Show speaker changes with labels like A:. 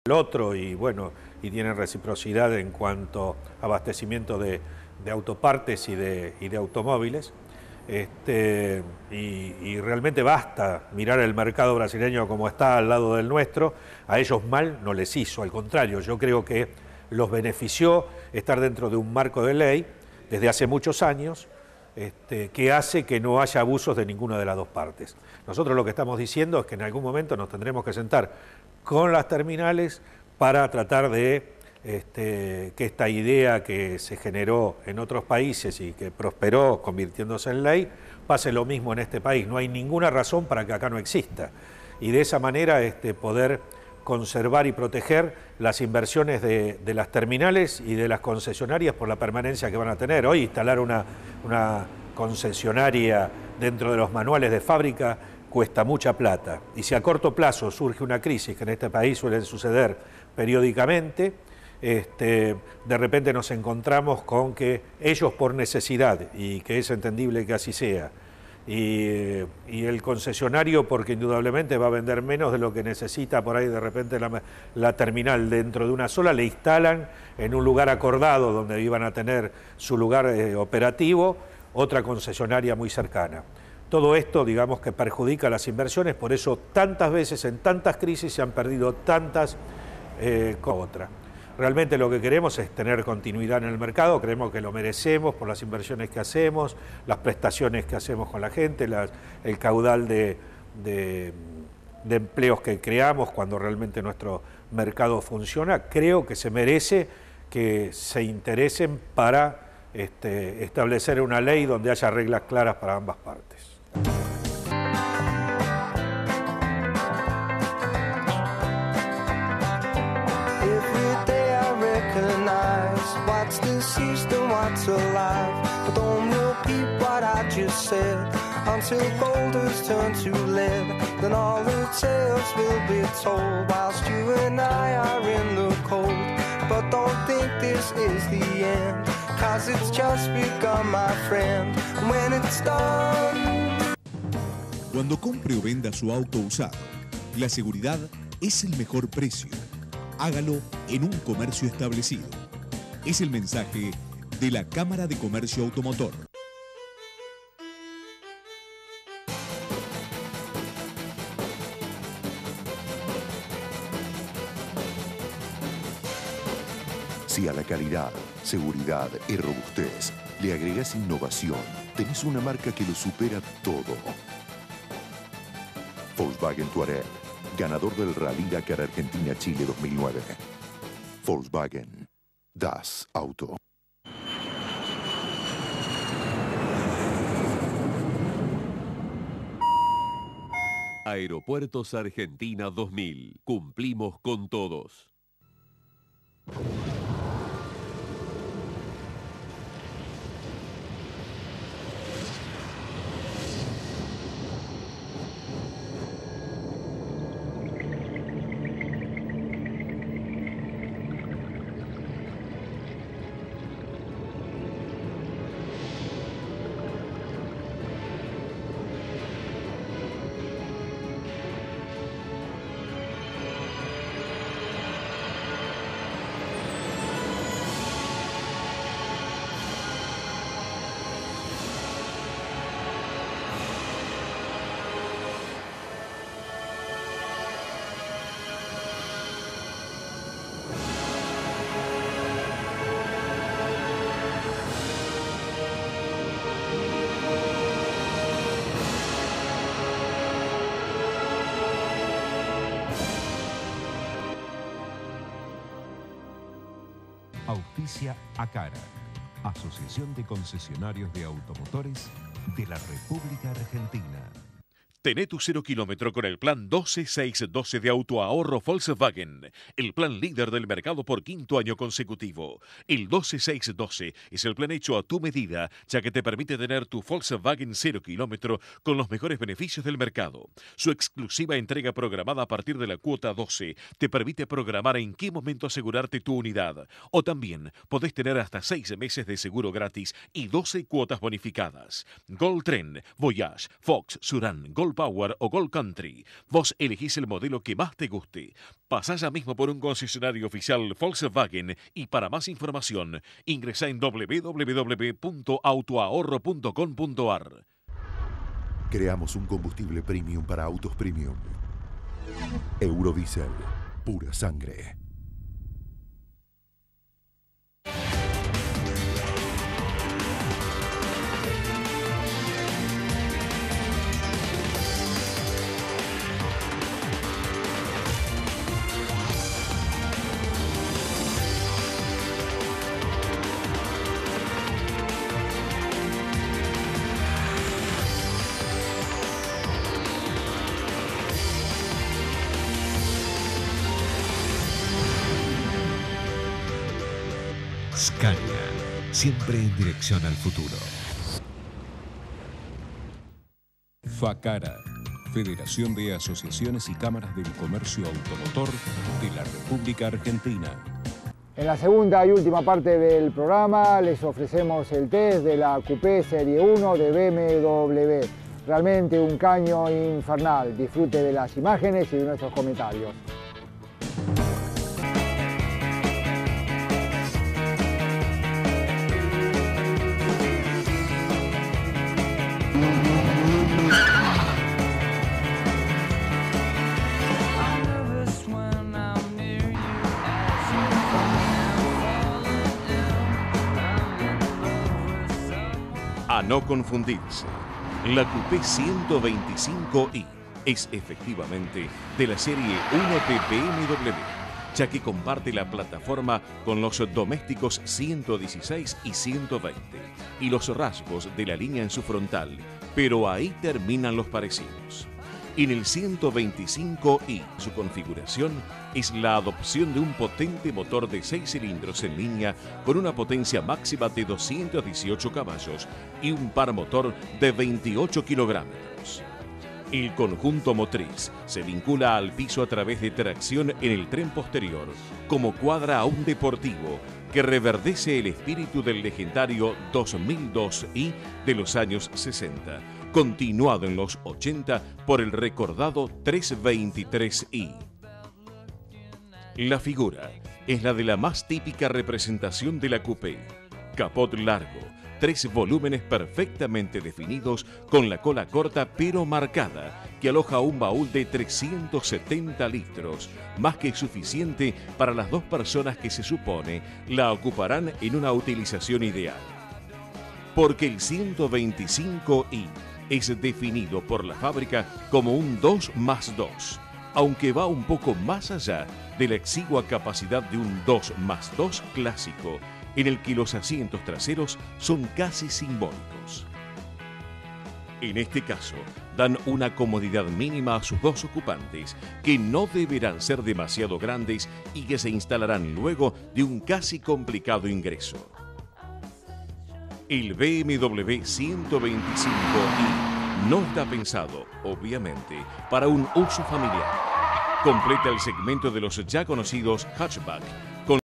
A: el otro y bueno, y tienen reciprocidad en cuanto a abastecimiento de autopartes y de automóviles. Y realmente basta mirar el mercado brasileño como está al lado del nuestro, a ellos mal no les hizo, al contrario, yo creo que los benefició estar dentro de un marco de ley desde hace muchos años, que hace que no haya abusos de ninguna de las dos partes. Nosotros lo que estamos diciendo es que en algún momento nos tendremos que sentar con las terminales para tratar de que esta idea que se generó en otros países y que prosperó convirtiéndose en ley, pase lo mismo en este país. No hay ninguna razón para que acá no exista. Y de esa manera poder conservar y proteger las inversiones de las terminales y de las concesionarias por la permanencia que van a tener. Hoy instalar una concesionaria dentro de los manuales de fábrica cuesta mucha plata. Y si a corto plazo surge una crisis, que en este país suelen suceder periódicamente, de repente nos encontramos con que ellos por necesidad, y que es entendible que así sea, y el concesionario porque indudablemente va a vender menos de lo que necesita por ahí de repente la terminal dentro de una sola, le instalan en un lugar acordado donde iban a tener su lugar operativo, otra concesionaria muy cercana. Todo esto, digamos, que perjudica las inversiones, por eso tantas veces en tantas crisis se han perdido tantas como otras. Realmente lo que queremos es tener continuidad en el mercado, creemos que lo merecemos por las inversiones que hacemos, las prestaciones que hacemos con la gente, el caudal de empleos que creamos cuando realmente nuestro mercado funciona. Creo que se merece que se interesen para establecer una ley donde haya reglas claras para ambas partes.
B: What's deceased and what's alive, but don't repeat what I just said until gold has turned to lead. Then all the tales will be told whilst you and I are in the cold. But don't think this is the end, cause it's just begun, my friend. When it's done.
C: Cuando compre o venda su auto usado, la seguridad es el mejor precio. Hágalo en un comercio establecido. Es el mensaje de la Cámara de Comercio Automotor.
D: Si a la calidad, seguridad y robustez le agregas innovación, tenés una marca que lo supera todo. Volkswagen Touareg, ganador del Rally Dakar Argentina-Chile 2009. Volkswagen. Das Auto.
E: Aeropuertos Argentina 2000. Cumplimos con todos.
F: Auspicia ACARA, Asociación de Concesionarios de Automotores de la República Argentina.
G: Tené tu 0 kilómetro con el plan 12612 de autoahorro Volkswagen, el plan líder del mercado por quinto año consecutivo. El 12612 es el plan hecho a tu medida, ya que te permite tener tu Volkswagen 0 kilómetro con los mejores beneficios del mercado. Su exclusiva entrega programada a partir de la cuota 12 te permite programar en qué momento asegurarte tu unidad. O también podés tener hasta 6 meses de seguro gratis y 12 cuotas bonificadas. Gold Trend, Voyage, Fox, Suran, Gold Gold Power o Gold Country. Vos elegís el modelo que más te guste. Pasá ya mismo por un concesionario oficial Volkswagen y para más información ingresá en www.autoahorro.com.ar.
D: Creamos un combustible premium para autos premium. Eurodiesel, pura sangre.
F: Scania, siempre en dirección al futuro. FACARA, Federación de Asociaciones y Cámaras del Comercio Automotor de la República Argentina.
H: En la segunda y última parte del programa les ofrecemos el test de la Coupé Serie 1 de BMW. Realmente un caño infernal. Disfrute de las imágenes y de nuestros comentarios.
G: A no confundirse, la Coupé 125i es efectivamente de la serie 1 de BMW, ya que comparte la plataforma con los domésticos 116 y 120 y los rasgos de la línea en su frontal, pero ahí terminan los parecidos. En el 125i, su configuración es la adopción de un potente motor de 6 cilindros en línea con una potencia máxima de 218 caballos y un par motor de 28 kilogramos. El conjunto motriz se vincula al piso a través de tracción en el tren posterior, como cuadra a un deportivo que reverdece el espíritu del legendario 2002i de los años 60, continuado en los 80 por el recordado 323i. La figura es la de la más típica representación de la Coupé: capot largo, 3 volúmenes perfectamente definidos con la cola corta pero marcada, que aloja un baúl de 370 litros, más que suficiente para las 2 personas que se supone la ocuparán en una utilización ideal. Porque el 125i es definido por la fábrica como un 2+2, aunque va un poco más allá de la exigua capacidad de un 2+2 clásico, en el que los asientos traseros son casi simbólicos. En este caso, dan una comodidad mínima a sus 2 ocupantes, que no deberán ser demasiado grandes y que se instalarán luego de un casi complicado ingreso. El BMW 125i no está pensado, obviamente, para un uso familiar. Completa el segmento de los ya conocidos hatchback,